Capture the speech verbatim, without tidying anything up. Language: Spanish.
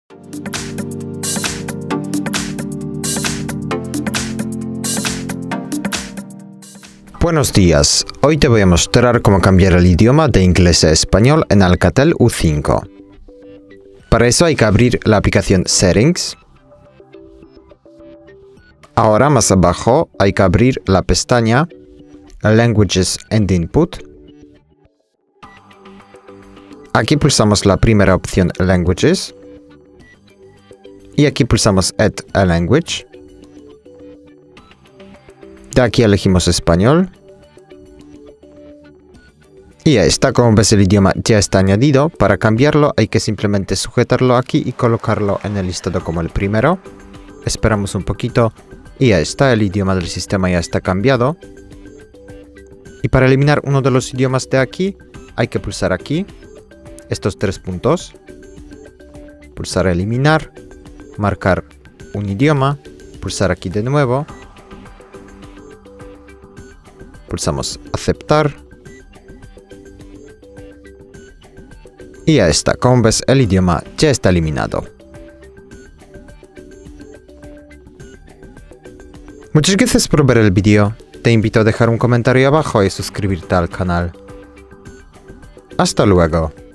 Buenos días, hoy te voy a mostrar cómo cambiar el idioma de inglés a español en Alcatel U cinco. Para eso hay que abrir la aplicación Settings. Ahora más abajo hay que abrir la pestaña Languages and Input. Aquí pulsamos la primera opción Languages. Y aquí pulsamos Add a Language. De aquí elegimos español. Y ya está, como ves el idioma ya está añadido. Para cambiarlo hay que simplemente sujetarlo aquí y colocarlo en el listado como el primero. Esperamos un poquito y ya está, el idioma del sistema ya está cambiado. Y para eliminar uno de los idiomas de aquí hay que pulsar aquí, estos tres puntos. Pulsar eliminar, marcar un idioma, pulsar aquí de nuevo. Pulsamos aceptar. Y ya está, como ves el idioma ya está eliminado. Muchas gracias por ver el vídeo. Te invito a dejar un comentario abajo y suscribirte al canal. Hasta luego.